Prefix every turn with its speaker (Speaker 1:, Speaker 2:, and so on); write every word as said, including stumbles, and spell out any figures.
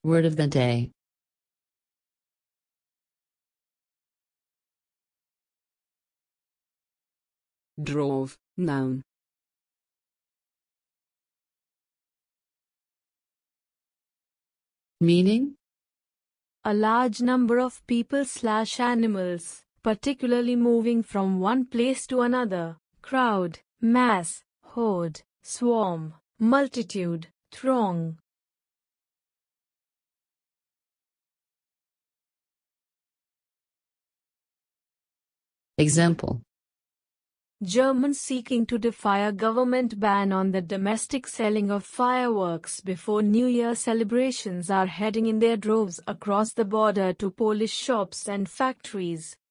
Speaker 1: Word of the day.
Speaker 2: Drove, noun.
Speaker 1: Meaning?
Speaker 3: A large number of people slash animals, particularly moving from one place to another. Crowd, mass, horde, swarm, multitude, throng.
Speaker 1: Example.
Speaker 3: Germans seeking to defy a government ban on the domestic selling of fireworks before New Year celebrations are heading in their droves across the border to Polish shops and factories.